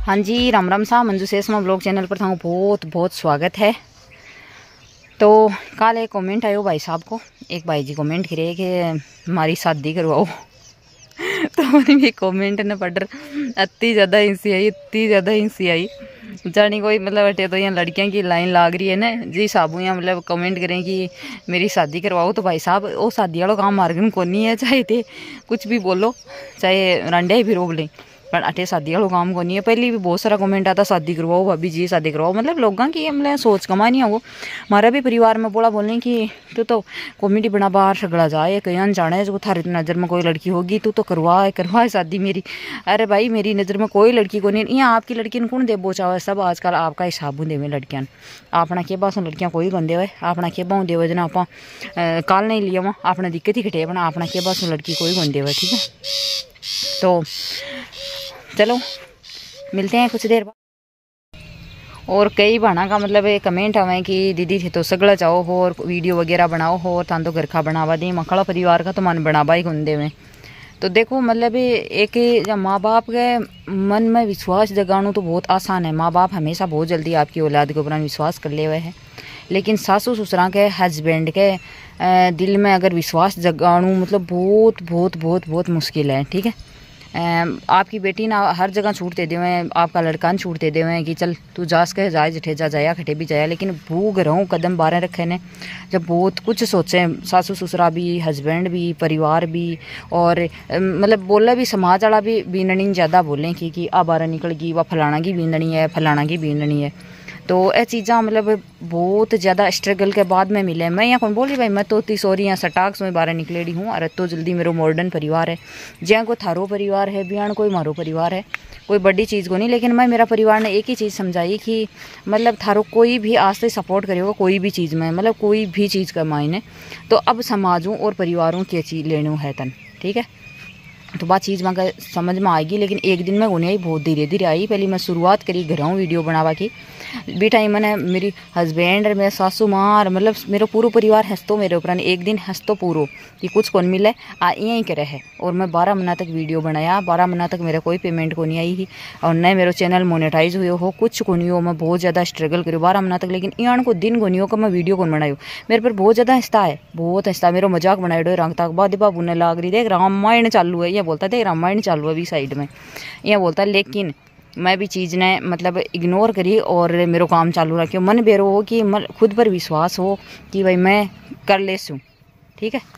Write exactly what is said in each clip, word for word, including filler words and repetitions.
हाँ जी, राम राम सा Manju सेसमा blog channel पर थाको बहुत बहुत स्वागत है। तो कल एक कमेंट आयो भाई साहब को, एक भाई जी कमेंट करे कि हमारी शादी करवाओ। तो मैंने भी कमेंट ने पढ़ इतनी ज़्यादा हिंसी आई, इतनी ज़्यादा हिंसी आई जानी कोई मतलब अटे तो यहाँ लड़कियां की लाइन लाग रही है ना जी साहब, यहाँ मतलब कमेंट करें कि मेरी शादी करवाओ। तो भाई साहब वो शादी वालों काम मार्गन को नहीं है, चाहे थे कुछ भी बोलो, चाहे रंडे ही फिर बोलें, पर अटे शादी वालों काम को नहीं है। पहले भी बहुत सारा कमेंट आता शादी करवाओ भाभी जी शादी करवाओ, मतलब लोगों की मतलब सोच कमा नहीं है वो। हमारा भी परिवार में बोला बोलने कि तू तो कॉमेडी बना बाहर सगड़ा जाए कहीं अनजाने है, जो थारी नज़र में कोई लड़की होगी तू तो करवाए करवाए शादी मेरी। अरे भाई मेरी नज़र में कोई लड़की को नहीं, यहाँ आपकी लड़की ने कौन दे बोचावा, सब आजकल आपका हिसाब देवे लड़कियां अपना के बासों लड़कियां कोई गंदे हुए अपना के बाहू देवे जना आप कल नहीं लिया वहाँ अपना दिक्कत ही घटे अपना अपना के बासों लड़की कोई गंदे हुए। ठीक है, तो चलो मिलते हैं कुछ देर बाद। और कई बहाना का मतलब ये कमेंट हमें कि दीदी थे तो सगड़ा जाओ हो और वीडियो वगैरह बनाओ हो और थान तो घर खा बनावा दी मखड़ा परिवार का तो मन बनावा ही गुंदे में। तो देखो मतलब एक जब माँ बाप के मन में विश्वास जगाना तो बहुत आसान है, माँ बाप हमेशा बहुत जल्दी आपकी औलाद के ऊपर विश्वास कर ले हुए हैं, लेकिन सासू ससुरा के हस्बैंड के दिल में अगर विश्वास जगाणु मतलब बहुत बहुत बहुत बहुत मुश्किल है। ठीक है, आपकी बेटी ना हर जगह छूट दे हुए हैं, आपका लड़का छूट दे हुए हैं कि चल तू जास कह जाए जठे जा जाया खटे भी जाया, लेकिन भूख रहूँ कदम बारह रखे ने जब बहुत कुछ सोचे सासू ससुरा भी हस्बैंड भी परिवार भी और मतलब बोला भी समाज वाला भी बीननी ज़्यादा बोलें कि कि आ बारह निकल गई वह फलाना की बीननी है फलाना की बीननी है। तो ये चीज़ा मतलब बहुत ज़्यादा स्ट्रगल के बाद में मिले। मैं यहाँ कौन बोल रही भाई मैं तो इतनी सॉरी यहाँ सटाक्स में बारह निकलेड़ी हूँ और तो जल्दी मेरो मॉडर्न परिवार है जहाँ कोई थारो परिवार है बियान कोई मारो परिवार है, कोई बड़ी चीज़ को नहीं, लेकिन मैं मेरा परिवार ने एक ही चीज़ समझाई कि मतलब थारो कोई भी आज से सपोर्ट करेगा कोई भी चीज़ में मतलब कोई भी चीज़ का मायने, तो अब समाजों और परिवारों की चीज़ लेनी है तन। ठीक है, तो बात चीज़ वहाँ समझ में आएगी, लेकिन एक दिन में उन्हें आई बहुत धीरे धीरे आई। पहले मैं शुरुआत करी घरों वीडियो बनावा की भी टाइम मैंने मेरी हस्बैंड और मेरे सासू माँ मतलब मेरा पूरा परिवार हंसतो मेरे ऊपर, एक दिन हंसतो पूरो कि कुछ कौन मिले आ यहीं करे है। और मैं बारह महीना तक वीडियो बनाया, बारह महीना तक मेरा कोई पेमेंट को नहीं आई ही और न मेरा चैनल मोनेटाइज हुए हो कुछ को नहीं हो। मैं बहुत ज़्यादा स्ट्रगल करूँ बारह महीना तक, लेकिन यहाँ को दिन को नहीं हो कि मैं वीडियो कौन बनाई मेरे पर बहुत ज़्यादा हंसता है बहुत हंसता मेरा मजाक बनाए डो रंग तक बाद बाबू ने लाग रही देख रामायण चालू है, यह बोलता देख रामायण चालू है भी साइड में यह बोलता, लेकिन मैं भी चीज़ ने मतलब इग्नोर करी और मेरा काम चालू रखियो। मन बेरो हो कि मन खुद पर विश्वास हो कि भाई मैं कर ले सूँ। ठीक है,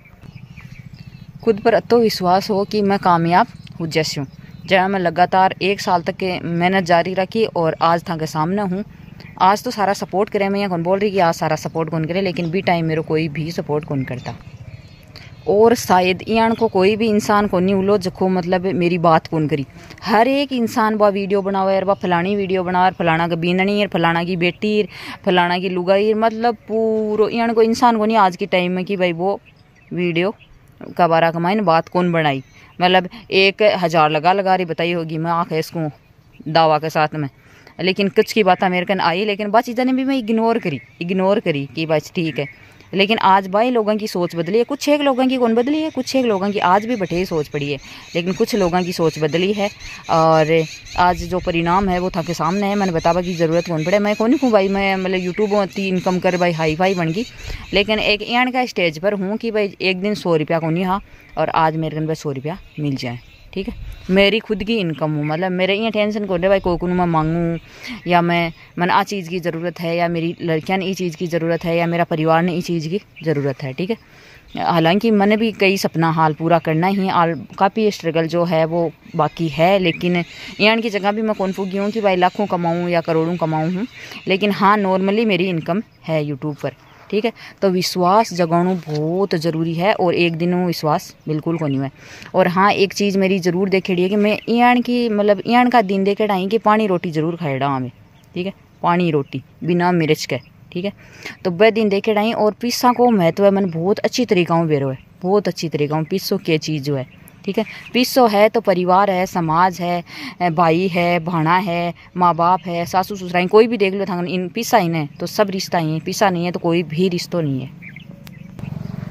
खुद पर तो विश्वास हो कि मैं कामयाब हो जैसूँ। जहाँ मैं लगातार एक साल तक के मेहनत जारी रखी और आज था के सामने हूँ। आज तो सारा सपोर्ट करे, मैं यहाँ कौन बोल रही कि आज सारा सपोर्ट कौन करे, लेकिन भी टाइम मेरे कोई भी सपोर्ट कौन करता और शायद यहाँ को कोई भी इंसान को नहीं उलो जखो मतलब मेरी बात कौन करी। हर एक इंसान वह वीडियो बनावे यार वह फलानी वीडियो बनावे फलाना का बीननी है फलाना की बेटी फलाना की लुगाई, मतलब पूरा यहाँ को इंसान को नहीं आज के टाइम में कि भाई वो वीडियो का बारह कमाई ने बात कौन बनाई, मतलब एक हज़ार लगा लगा रही बताई होगी मैं आँख है इसको दावा के साथ में, लेकिन कुछ की बात मेरे कन आई, लेकिन बात चीज़ें ने भी मैं इग्नोर करी इग्नोर करी कि बस ठीक है। लेकिन आज भाई लोगों की सोच बदली है, कुछ एक लोगों की कौन बदली है, कुछ एक लोगों की आज भी बटेरी सोच पड़ी है, लेकिन कुछ लोगों की सोच बदली है और आज जो परिणाम है वो था के सामने है। मैंने बतावा की ज़रूरत कौन पड़े, मैं कौन हूँ भाई मैं मतलब यूट्यूब होती इनकम कर भाई हाई फाई बन गई, लेकिन एक यहाँ का स्टेज पर हूँ कि भाई एक दिन सौ रुपया को नहीं हाँ और आज मेरे कन सौ रुपया मिल जाए। ठीक है, मेरी खुद की इनकम हो मतलब मेरे यहाँ टेंशन को भाई कोई को मैं मांगूँ या मैं मन आ चीज़ की ज़रूरत है या मेरी लड़कियां ने ये चीज़ की ज़रूरत है या मेरा परिवार ने ये चीज़ की ज़रूरत है। ठीक है, हालांकि मैंने भी कई सपना हाल पूरा करना ही आल काफ़ी स्ट्रगल जो है वो बाकी है, लेकिन यहाँ की जगह भी मैं कौन फूकी हूँ कि भाई लाखों कमाऊँ या करोड़ों कमाऊँ हूँ, लेकिन हाँ नॉर्मली मेरी इनकम है यूट्यूब पर। ठीक है, तो विश्वास जगाना बहुत ज़रूरी है और एक दिन वो विश्वास बिल्कुल को नहीं है। और हाँ एक चीज़ मेरी ज़रूर देखेड़ी है कि मैं ईण की मतलब ईण का दिन देखे ढाई कि पानी रोटी ज़रूर खाएड़ा हमें। ठीक है, पानी रोटी बिना मिर्च के। ठीक है, तो वह दिन देखे ढाई और पिस्सा को महत्व है मैंने बहुत अच्छी तरीका में बेरो है बहुत अच्छी तरीका में पिस्सों की चीज़ जो है। ठीक है, पिस्सो है तो परिवार है समाज है भाई है भाना है माँ बाप है सासू ससुराई कोई भी देख लो था इन पिस्सा ही ने तो सब रिश्ता ही है, पिस्सा नहीं है तो कोई भी रिश्तों नहीं है।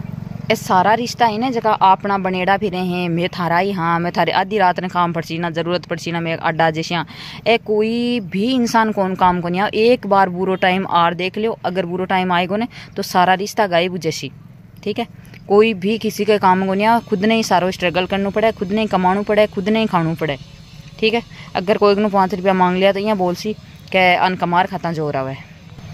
ए सारा रिश्ता ही ना जगह अपना बनेड़ा फिरे हैं, मैं थारा ही हाँ, मैं थारे आधी रात ने काम पड़सी ना, ज़रूरत पड़सी ना, मैं अड्डा जैसे ए कोई भी इंसान कौन काम को नहीं। एक बार बुरो टाइम आर देख लो, अगर बुरो टाइम आएगा ना तो सारा रिश्ता गायब जैसी। ठीक है, कोई भी किसी के काम को नहीं, खुद ने ही सारो स्ट्रगल करना पड़े, खुद ने ही कमाना पड़े, खुद ने ही खाना पड़े। ठीक है, अगर कोई को पाँच रुपया मांग लिया तो यहाँ बोल सी कि अनकमार खाता जो रहा है।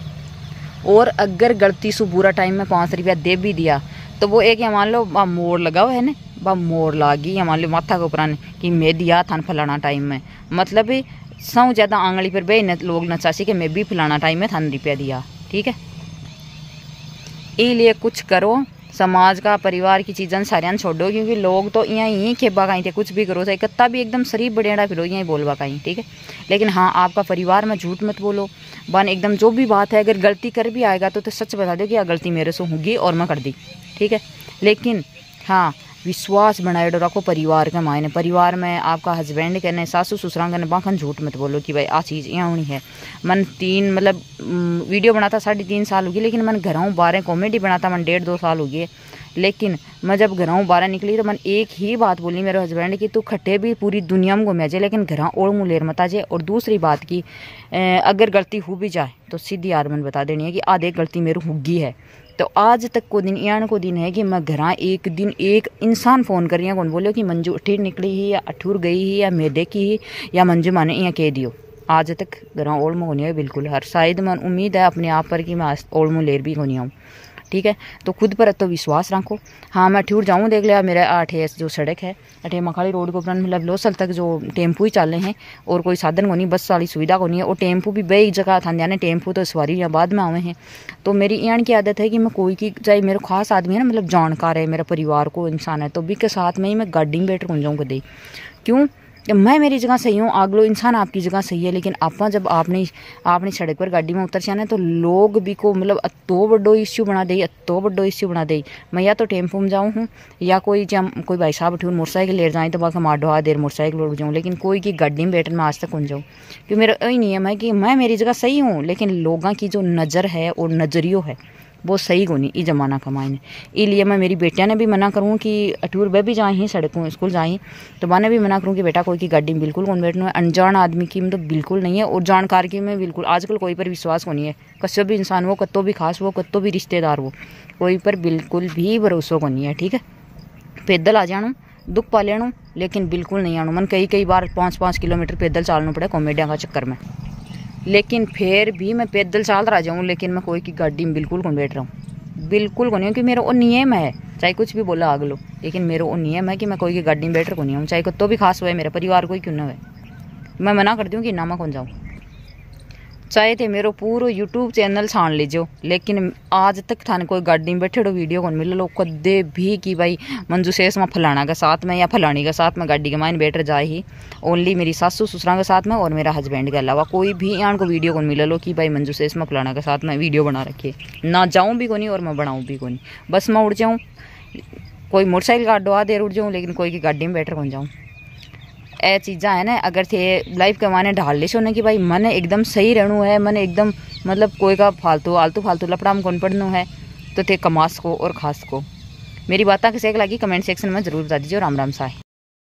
और अगर गलती से बुरा टाइम में पाँच रुपया दे भी दिया तो वो एक या मान लो बा मोड़ लगा हुआ है ना, बा मोड़ लागी या मान लो माथा के ऊपर कि मैं दिया था फलाना टाइम में, मतलब सौ ज़्यादा आंगली पर बे न लोग नचासी कि मैं भी फलाना टाइम में थान रुपया दिया। ठीक है, इसलिए कुछ करो, समाज का परिवार की चीज़ें सारियां छोड़ो, क्योंकि लोग तो यहाँ ही खेबा कहीं थे, कुछ भी करो चाहे कत्ता भी एकदम शरीफ बड़ेड़ा फिरो यहीं बोलवा कहीं। ठीक है, लेकिन हाँ आपका परिवार में झूठ मत बोलो, बन एकदम जो भी बात है, अगर गलती कर भी आएगा तो, तो सच बता दो कि यह गलती मेरे से होगी और मैं कर दी। ठीक है, लेकिन हाँ विश्वास बनाए रखो परिवार के मायने। परिवार में आपका हस्बैंड कहने, सासू ससुरा कहने, बाखन झूठ मत बोलो कि भाई आ चीज़ यहाँ होनी है। मन तीन मतलब वीडियो बनाता साढ़े तीन साल होगी, लेकिन मन घरों बारह कॉमेडी बनाता मन डेढ़ दो साल हो गए। लेकिन मैं जब घरों बारह निकली तो मन एक ही बात बोली मेरे हस्बैंड की, तू खट्टे भी पूरी दुनिया में घूमे जाए लेकिन घर ओढ़ मुँह लेर मत आ जाए। और दूसरी बात की अगर गलती हो भी जाए तो सीधी यार मन बता देनी है कि आधे गलती मेरे होगी है। तो आज तक को दिन यान को दिन है कि मैं घर एक दिन एक इंसान फ़ोन कर रही है, कौन बोलो कि मंजू अठीर निकली ही या अठूर गई ही या मैदे की ही या मंजू माने यहाँ कह दियो, आज तक घर ओढ़ मुँह होनी है बिल्कुल। हर शायद मन उम्मीद है अपने आप पर कि मैं ओढ़ मुँह लेर भी होनी आऊँ। ठीक है, तो खुद पर तो विश्वास रखो। हाँ मैं ठूर जाऊँ देख लिया मेरा आठ जो सड़क है अठे मखाड़ी रोड के ऊपर मतलब लोसल तक जो टेम्पू ही चल रहे हैं और कोई साधन को नहीं, बस वाली सुविधा को नहीं है। और टेम्पू भी बे एक जगह था जाने, टेम्पू तो सवारी या बाद में आवे हैं। तो मेरी यान की आदत है कि मैं कोई की चाहे मेरे खास आदमी है ना, मतलब जानकार है, मेरा परिवार को इंसान है, तो भी के साथ में ही मैं गाड़ी में बैठ कर जाऊँ कदे। क्यों, मैं मेरी जगह सही हूँ, अगलो इंसान आपकी जगह सही है, लेकिन आप जब आपने आपने सड़क पर गाड़ी में उतर जाना तो लोग भी को मतलब अतो बड़ो इश्यू बना दे, अतो बड़ो इश्यू बना दे। मैं या तो टेम्पो में जाऊँ हूँ या कोई जब कोई भाई साहब उठूँ मोटरसाइकिल ले जाए तो बाकी माडो आ देर मोटरसाइकिल उड़ जाऊँ, लेकिन कोई की गाड़ी में बैठने में आज तक उन जाऊँ। क्योंकि मेरा यही नियम है कि मैं मेरी जगह सही हूँ, लेकिन लोगों की जो नज़र है और नज़रियो है वो सही को नहीं इस जमाना का मायने। इसलिए मैं मेरी बेटिया ने भी मना करूँ कि अटूर बे भी जाए ही सड़कों स्कूल जाए, तो मैंने भी मना करूँ कि बेटा कोई की गाड़ी में बिल्कुल कौन बैठना है, अनजान आदमी की मतलब बिल्कुल नहीं है। और जानकार की में बिल्कुल आजकल कोई पर विश्वास को नहीं है, कस्यो भी इंसान वो कत्तो भी खास वो कत्तो भी रिश्तेदार वो कोई पर बिल्कुल भी भरोसा को नहीं है। ठीक है, पैदल आ जानो दुख पा लेनो, लेकिन बिल्कुल नहीं आनो। मन कई कई बार पाँच पाँच किलोमीटर पैदल चलना पड़े कॉमेडिया का चक्कर में, लेकिन फिर भी मैं पैदल चल रहा जाऊँ, लेकिन मैं कोई की गाड़ी में बिल्कुल कौन बैठ रहा हूँ, बिल्कुल को नहीं हूँ। कि मेरा वो नियम है, चाहे कुछ भी बोला आग लो, लेकिन मेरा वो नियम है कि मैं कोई की गाड़ी में बैठ रहा को नहीं हूँ, चाहे तो भी खास हुआ मेरे परिवार कोई क्यों ना हुए। मैं मना करती हूँ कि ना मैं कौन जाऊँ, चाहे थे मेरा पूरा यूट्यूब चैनल छान लीजिए, लेकिन आज तक थाने कोई गाड़ी में बैठे वीडियो कौन मिले लो कदे भी कि भाई मंजू शेष में फलाना के साथ में या फलानी के साथ में गाड़ी के माइन बैठ जाए ही। ओनली मेरी सासू ससुरा के साथ में और मेरा हस्बैंड के अलावा कोई भी यहाँ को वीडियो कौन मिले लो कि भाई मंजू शेष में फलाना के साथ में वीडियो बना रखी ना, जाऊँ भी को नहीं और मैं बनाऊँ भी को नहीं, बस मैं उड़ जाऊँ कोई मोटरसाइकिल का अड्डो आ देर उड़ जाऊँ, लेकिन कोई की गाड़ी में बैठ कौन जाऊँ। ए चीज़ा है ना, अगर थे लाइफ के माने ढाल ले ना कि भाई मन एकदम सही रहना है, मन एकदम मतलब कोई का फालतू आलतू फालतू लपड़ा में कौन पढ़ना है, तो थे कमास को और खास को। मेरी बातें किसी लगी कमेंट सेक्शन में ज़रूर बता दीजिए। राम राम साय।